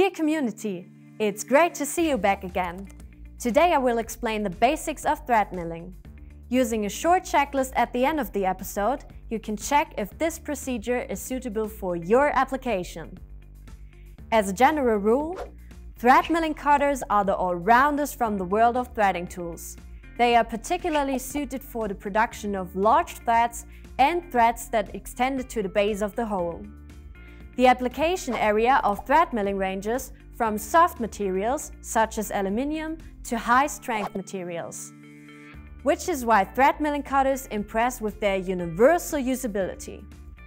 Dear community, it's great to see you back again. Today I will explain the basics of thread milling. Using a short checklist at the end of the episode, you can check if this procedure is suitable for your application. As a general rule, thread milling cutters are the all-rounders from the world of threading tools. They are particularly suited for the production of large threads and threads that extend to the base of the hole. The application area of thread milling ranges from soft materials such as aluminium to high-strength materials, which is why thread milling cutters impress with their universal usability.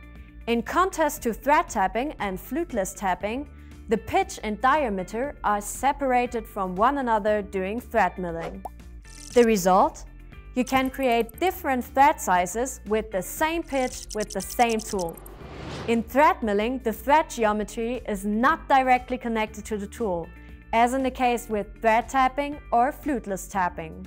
In contrast to thread tapping and fluteless tapping, the pitch and diameter are separated from one another during thread milling. The result? You can create different thread sizes with the same pitch with the same tool. In thread milling, the thread geometry is not directly connected to the tool, as in the case with thread tapping or fluteless tapping.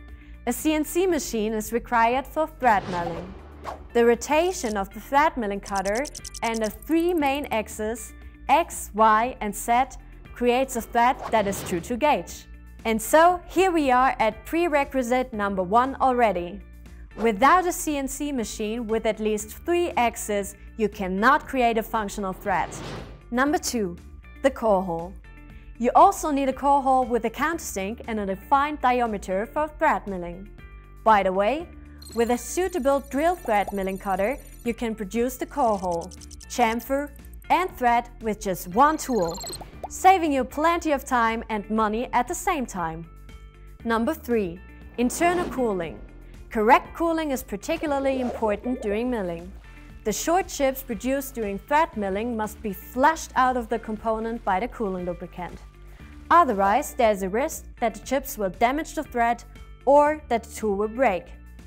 A CNC machine is required for thread milling. The rotation of the thread milling cutter and the three main axes, X, Y and Z, creates a thread that is true to gauge. And so, here we are at prerequisite number 1 already. Without a CNC machine with at least 3 axes, you cannot create a functional thread. Number 2. The core hole. You also need a core hole with a countersink and a defined diameter for thread milling. By the way, with a suitable drill thread milling cutter, you can produce the core hole, chamfer and thread with just one tool, saving you plenty of time and money at the same time. Number 3. Internal cooling. Correct cooling is particularly important during milling. The short chips produced during thread milling must be flushed out of the component by the cooling lubricant. Otherwise, there is a risk that the chips will damage the thread or that the tool will break.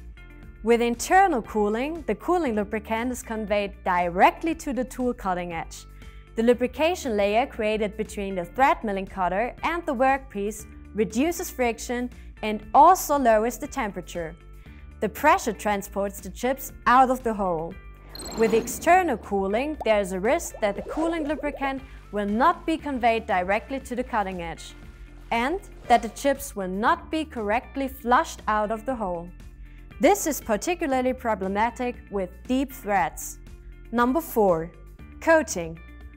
With internal cooling, the cooling lubricant is conveyed directly to the tool cutting edge. The lubrication layer created between the thread milling cutter and the workpiece reduces friction and also lowers the temperature. The pressure transports the chips out of the hole. With external cooling, there is a risk that the cooling lubricant will not be conveyed directly to the cutting edge and that the chips will not be correctly flushed out of the hole. This is particularly problematic with deep threads. Number 4. Coating.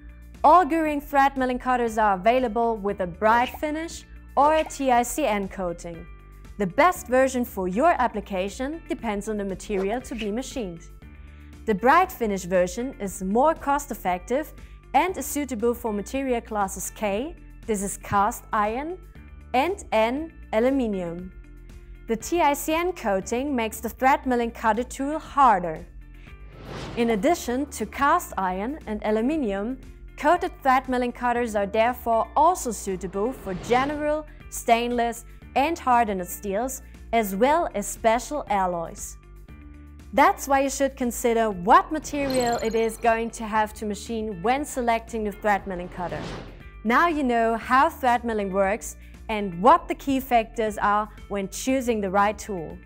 All Goering thread milling cutters are available with a bright finish or a TICN coating. The best version for your application depends on the material to be machined. The bright finish version is more cost-effective and is suitable for material classes K, this is cast iron, and N, aluminium. The TICN coating makes the thread milling cutter tool harder. In addition to cast iron and aluminium, coated thread milling cutters are therefore also suitable for general, stainless and hardened steels, as well as special alloys. That's why you should consider what material it is going to have to machine when selecting the thread milling cutter. Now you know how thread milling works and what the key factors are when choosing the right tool.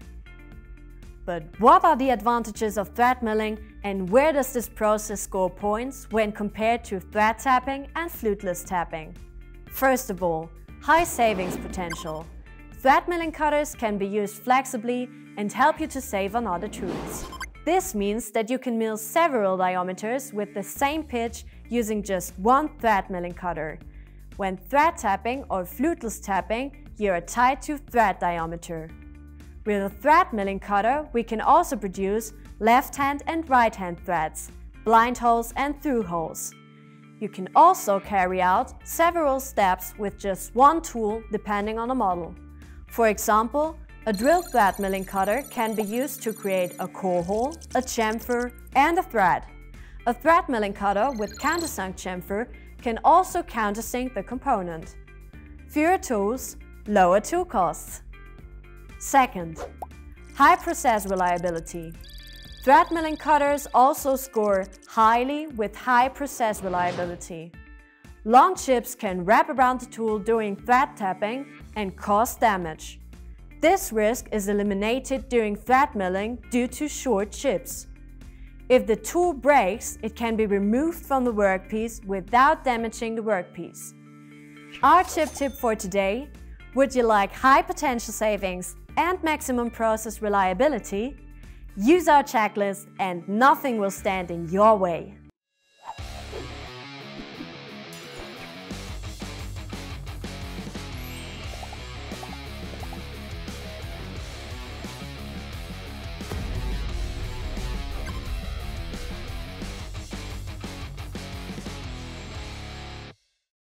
But what are the advantages of thread milling and where does this process score points when compared to thread tapping and fluteless tapping? First of all, high savings potential. Thread milling cutters can be used flexibly and help you to save on other tools. This means that you can mill several diameters with the same pitch using just one thread milling cutter. When thread tapping or fluteless tapping, you are tied to thread diameter. With a thread milling cutter, we can also produce left-hand and right-hand threads, blind holes and through holes. You can also carry out several steps with just one tool depending on the model. For example, a drill thread milling cutter can be used to create a core hole, a chamfer and a thread. A thread milling cutter with countersunk chamfer can also countersink the component. Fewer tools, lower tool costs. Second, high process reliability. Thread milling cutters also score highly with high process reliability. Long chips can wrap around the tool during thread tapping and cause damage. This risk is eliminated during thread milling due to short chips. If the tool breaks, it can be removed from the workpiece without damaging the workpiece. Our tip for today: would you like high potential savings and maximum process reliability? Use our checklist and nothing will stand in your way.